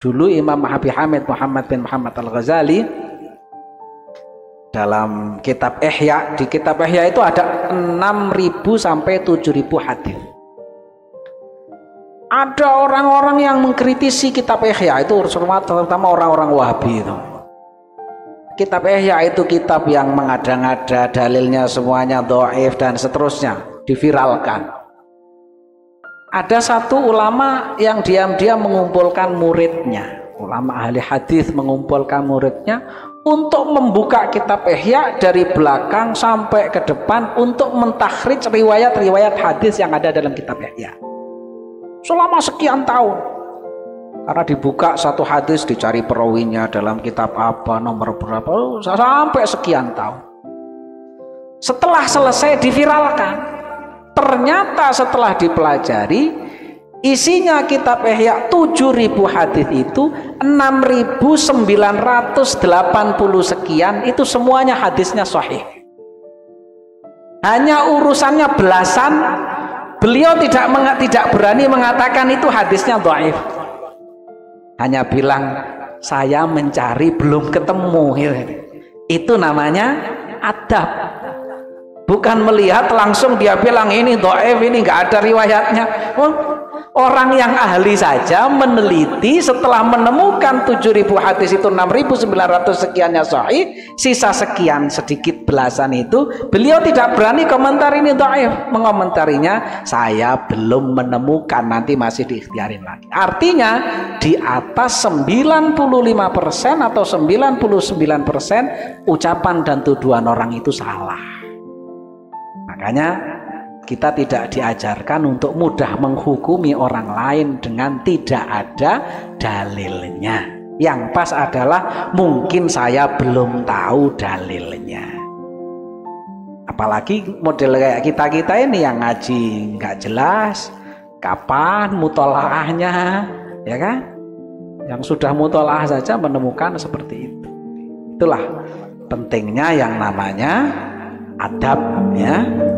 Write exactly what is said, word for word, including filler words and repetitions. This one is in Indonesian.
Dulu Imam Abi Hamid Muhammad bin Muhammad Al-Ghazali dalam kitab Ihya, di kitab Ihya itu ada enam ribu sampai tujuh ribu hadis. Ada orang-orang yang mengkritisi kitab Ihya itu, terutama orang-orang Wahabi itu. Kitab Ihya itu kitab yang mengada-ngada, dalilnya semuanya dhaif dan seterusnya, diviralkan. Ada satu ulama yang diam-diam mengumpulkan muridnya, ulama ahli hadis mengumpulkan muridnya untuk membuka kitab Ihya dari belakang sampai ke depan untuk mentakhrij riwayat-riwayat hadis yang ada dalam kitab Ihya selama sekian tahun. Karena dibuka satu hadis, dicari perawinya dalam kitab apa, nomor berapa, sampai sekian tahun. Setelah selesai diviralkan, ternyata setelah dipelajari, isinya kitab Ihya tujuh ribu hadis itu enam ribu sembilan ratus delapan puluh sekian itu semuanya hadisnya sahih. Hanya urusannya belasan, beliau tidak tidak berani mengatakan itu hadisnya dhaif. Hanya bilang saya mencari belum ketemu. Itu namanya adab. Bukan melihat langsung dia bilang ini dhaif, ini nggak ada riwayatnya. Orang yang ahli saja meneliti, setelah menemukan tujuh ribu hadis itu enam ribu sembilan ratus sekiannya sahih, sisa sekian sedikit belasan itu beliau tidak berani komentar ini dhaif. Mengomentarinya saya belum menemukan, nanti masih diikhtiarin lagi. Artinya di atas sembilan puluh lima persen atau sembilan puluh sembilan persen ucapan dan tuduhan orang itu salah. Makanya kita tidak diajarkan untuk mudah menghukumi orang lain dengan tidak ada dalilnya. Yang pas adalah mungkin saya belum tahu dalilnya. Apalagi model kayak kita-kita ini yang ngaji nggak jelas kapan mutolaahnya, ya kan? Yang sudah mutolaah saja menemukan seperti itu. Itulah pentingnya yang namanya adab, ya.